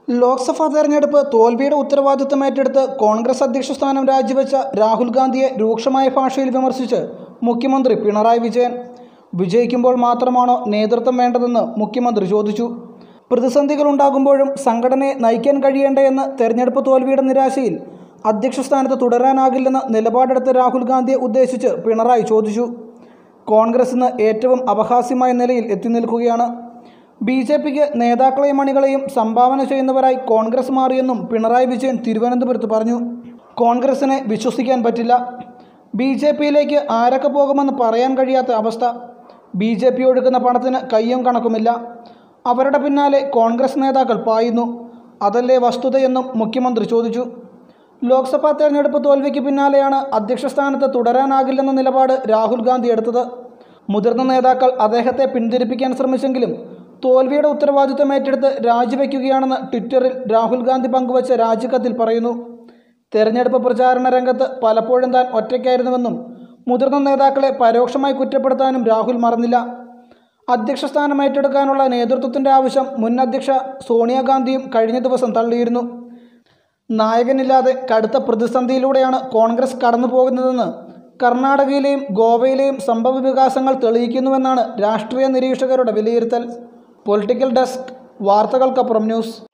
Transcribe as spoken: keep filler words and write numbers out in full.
ലോക്സഭാ തെരഞ്ഞെടുപ്പ് തോൽവിയുടെ ഉത്തരവാദിത്തം ഏറ്റെടുത്ത് കോൺഗ്രസ് അധ്യക്ഷ സ്ഥാനം രാജിവെച്ച രാഹുൽ ഗാന്ധിയെ രൂക്ഷമായ ഭാഷയിൽ വിമർശിച്ച് മുഖ്യമന്ത്രി പിണറായി വിജയൻ. വിജയിക്കുമ്പോൾ മാത്രമാണോ നേതൃത്വം വേണ്ടതെന്ന് മുഖ്യമന്ത്രി ചോദിച്ചു. പ്രതിസന്ധികളുണ്ടാകുമ്പോഴും സംഘടനയെ നയിക്കാൻ കഴിയേണ്ടതെന്ന് തെരഞ്ഞെടുപ്പ് തോൽവിയുടെ നിരാശയിൽ അധ്യക്ഷ സ്ഥാനത്ത് തുടരാനാകില്ലെന്ന് നിലപാടെടുത്ത രാഹുൽ ഗാന്ധിയെ ഉദ്ദേശിച്ച് പിണറായി ചോദിച്ചു. കോൺഗ്രസ് ഇന്ന് ഏറ്റവും അപഹാസ്യമായ നിലയിൽ എത്തി നിൽക്കുകയാണ്. ബി ജെ പിക്ക് നേതാക്കളെയും അണികളെയും സംഭാവന ചെയ്യുന്നവരായി കോൺഗ്രസ് മാറിയെന്നും പിണറായി വിജയൻ തിരുവനന്തപുരത്ത് പറഞ്ഞു. കോൺഗ്രസിനെ വിശ്വസിക്കാൻ പറ്റില്ല. ബി ജെ പിയിലേക്ക് ആരൊക്കെ പോകുമെന്ന് പറയാൻ കഴിയാത്ത അവസ്ഥ. ബി ജെ പി ഒഴുകുന്ന പണത്തിന് കയ്യും കണക്കുമില്ല. അവരുടെ പിന്നാലെ കോൺഗ്രസ് നേതാക്കൾ പായുന്നു. അതല്ലേ വസ്തുതയെന്നും മുഖ്യമന്ത്രി ചോദിച്ചു. ലോക്സഭാ തെരഞ്ഞെടുപ്പ് തോൽവിക്ക് പിന്നാലെയാണ് അധ്യക്ഷ സ്ഥാനത്ത് തുടരാനാകില്ലെന്ന നിലപാട് രാഹുൽ ഗാന്ധി എടുത്തത്. മുതിർന്ന നേതാക്കൾ അദ്ദേഹത്തെ പിന്തിരിപ്പിക്കാൻ ശ്രമിച്ചെങ്കിലും തോൽവിയുടെ ഉത്തരവാദിത്തം ഏറ്റെടുത്ത് രാജിവെക്കുകയാണെന്ന് ട്വിറ്ററിൽ രാഹുൽ ഗാന്ധി പങ്കുവച്ച രാജിക്കത്തിൽ പറയുന്നു. തെരഞ്ഞെടുപ്പ് പ്രചാരണ രംഗത്ത് പലപ്പോഴും താൻ ഒറ്റയ്ക്കായിരുന്നുവെന്നും മുതിർന്ന നേതാക്കളെ പരോക്ഷമായി കുറ്റപ്പെടുത്താനും രാഹുൽ മറന്നില്ല. അധ്യക്ഷ സ്ഥാനം ഏറ്റെടുക്കാനുള്ള നേതൃത്വത്തിൻ്റെ ആവശ്യം മുൻ അധ്യക്ഷ സോണിയാഗാന്ധിയും കഴിഞ്ഞ ദിവസം തള്ളിയിരുന്നു. നായകനില്ലാതെ കടുത്ത പ്രതിസന്ധിയിലൂടെയാണ് കോൺഗ്രസ് കടന്നു പോകുന്നതെന്ന് കർണാടകയിലെയും ഗോവയിലെയും സംഭവ വികാസങ്ങൾ തെളിയിക്കുന്നുവെന്നാണ് രാഷ്ട്രീയ നിരീക്ഷകരുടെ വിലയിരുത്തൽ. പൊളിറ്റിക്കൽ ഡെസ്ക്, വാർത്തകൾക്കപ്പുറം ന്യൂസ്.